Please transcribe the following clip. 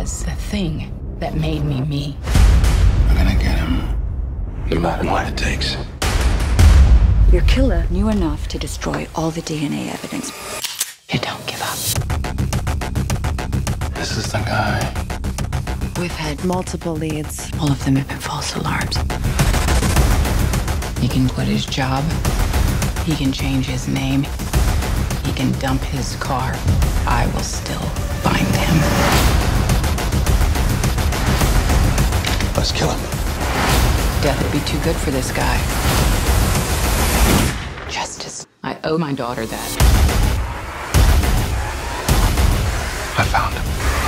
was the thing that made me me. We're gonna get him, no matter what it takes. Your killer knew enough to destroy all the DNA evidence. You don't give up. This is the guy. We've had multiple leads. All of them have been false alarms. He can quit his job. He can change his name. He can dump his car. I will still find him. Let's kill him. Death would be too good for this guy. Justice. I owe my daughter that. I found him.